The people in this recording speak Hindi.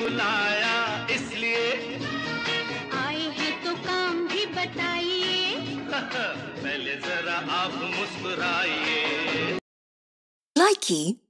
बुलाया इसलिए आए हैं तो काम भी बताइए। पहले जरा आप मुस्कुराइए। Likey